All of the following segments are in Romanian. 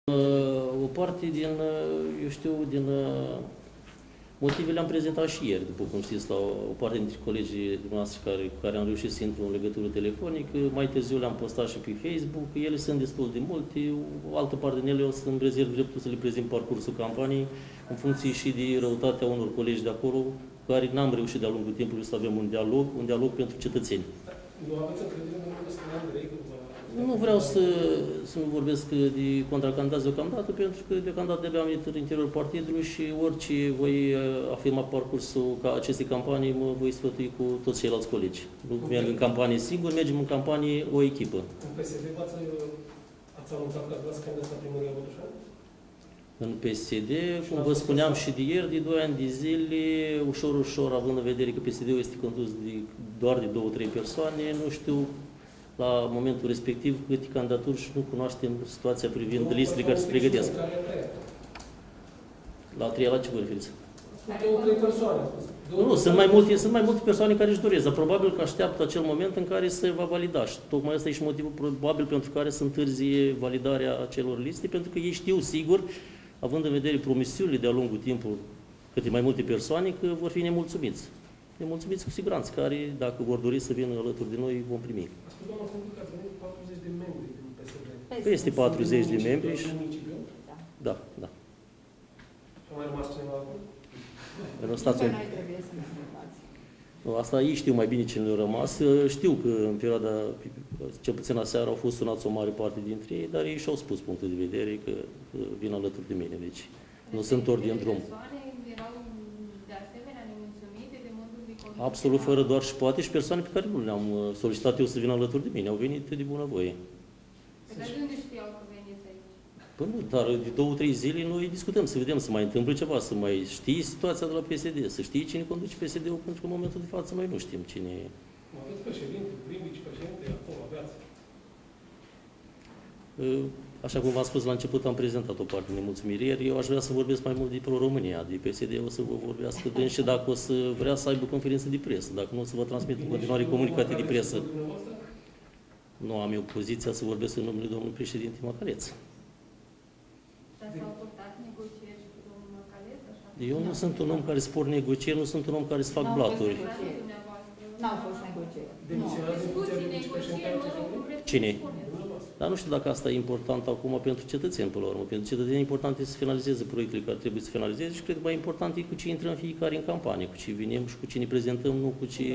O parte din, eu știu, din motivele am prezentat și ieri, după cum știți, la o parte dintre colegii noastre cu care am reușit să intru în legătură telefonică. Mai târziu le-am postat și pe Facebook. Ele sunt destul de multe. O altă parte din ele o să-mi rezerv dreptul să le prezint parcursul campaniei, în funcție și de răutatea unor colegi de acolo, cu care n-am reușit de-a lungul timpului să avem un dialog pentru cetățeni. Nu aveți încredere în momentul ăsta, Andrei? Nu vreau să nu vorbesc de contracandidați deocamdată, pentru că deocamdată de-abia am intrat în interiorul partidului și orice voi afirma parcursul ca acestei campanii, mă voi sfătui cu toți ceilalți colegi. Nu merg în campanie singur, mergem în campanie o echipă. În PSD ați anunțat că ați vrea să candidați la primăria Botoșani? În PSD, cum vă spuneam și de ieri, de 2 ani de zile, ușor, ușor, având în vedere că PSD-ul este condus doar de 2-3 persoane, nu știu la momentul respectiv câte candidaturi și nu cunoaștem situația privind listele care se pregătesc. La 3 la ce vă referiți? Sunt 2-3 persoane. Nu, sunt mai multe persoane care își doresc, dar probabil că așteaptă acel moment în care se va valida. Și tocmai ăsta e și motivul probabil pentru care se întârzie validarea acelor liste, pentru că ei știu sigur, având în vedere promisiunile de-a lungul timpului câte mai multe persoane, că vor fi nemulțumiți. Nemulțumiți cu siguranță, care, dacă vor dori să vină alături de noi, vom primi. Doamna Făcut, că ați venit 40 de membri din PSD. Peste 40 de membri și... Da, da. A mai rămas cineva acolo? Nu, asta ei știu mai bine cine le-a rămas. Știu că în perioada, cel puțin aseară, au fost sunați o mare parte dintre ei, dar ei și-au spus punctul de vedere că vin alături de mine. Deci nu sunt ori din drum. Absolut, fără doar și poate, și persoane pe care nu le-am solicitat eu să vină alături de mine. Au venit de bunăvoie. Dar de unde știau că veniți aici? Păi nu, dar de 2-3 zile noi discutăm, să vedem, să mai întâmplă ceva, să mai știi situația de la PSD, să știi cine conduce PSD-ul, pentru că în momentul de față noi nu știm cine e. Aveți președinte, prim vicepreședinte, acolo aveați. Așa cum v-am spus la început, am prezentat o parte de nemulțumiri ieri. Eu aș vrea să vorbesc mai mult de Pro-România, de PSD, o să vă vorbească dâns și dacă o să vrea să aibă conferință de presă, dacă nu o să vă transmit în continuare comunicate de presă. Nu am eu poziția să vorbesc în numele domnului președinte Macaleț. Dar s-au purtat negocieri cu domnul Macaleț? Eu nu sunt un om care spor negocieri, nu sunt un om care să fac blaturi. N-au fost negocieri. Cine? Dar nu știu dacă asta e important acum pentru cetățeni, până la urmă. Pentru cetățeni e important să finalizeze proiectele care trebuie să finalizeze și cred că mai important e cu ce intrăm fiecare în campanie, cu ce venim și cu ce ne prezentăm, nu cu ce...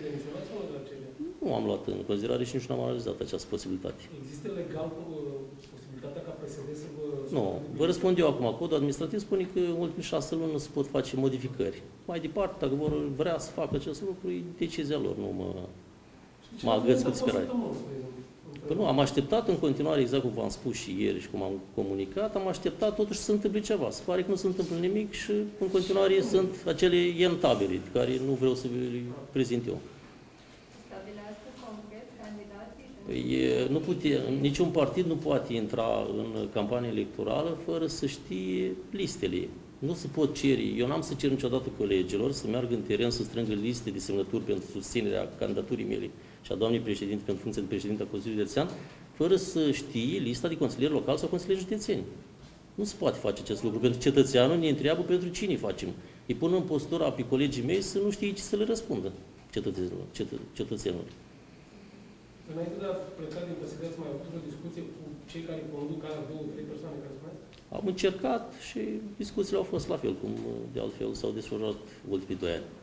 Nu am luat în considerare și nici nu am analizat această posibilitate. Există legal posibilitatea ca PSD să vă... Nu. Vă răspund eu acum. Codul administrativ spune că în ultimele 6 luni nu se pot face modificări. Mai departe, dacă vor vrea să facă acest lucru, e decizia lor, nu mă agăț cu disperare. Păi nu, am așteptat în continuare, exact cum v-am spus și ieri și cum am comunicat, am așteptat totuși să se întâmple ceva. Se pare că nu se întâmplă nimic și în continuare sunt acele tabele pe care nu vreau să le prezint eu. Stabilească concret candidații? Păi, niciun partid nu poate intra în campanie electorală fără să știe listele. Nu se pot cere, eu n-am să cer niciodată colegilor să meargă în teren să strângă liste de semnături pentru susținerea candidaturii mele și a doamnei președinte pentru funcția de președinte a Consiliului Județean, fără să știe lista de consilieri locali sau consilieri județeni. Nu se poate face acest lucru, pentru cetățeanul ne întreabă pentru cine facem. Îi pun în postura pe colegii mei să nu știe ce să le răspundă cetățenilor. Înainte de a pleca din PSD, ați mai avut o discuție cu cei care conduc aia 2-3 persoane care spuneți? Am încercat și discuțiile au fost la fel, cum de altfel s-au desfășurat ultimii 2 ani.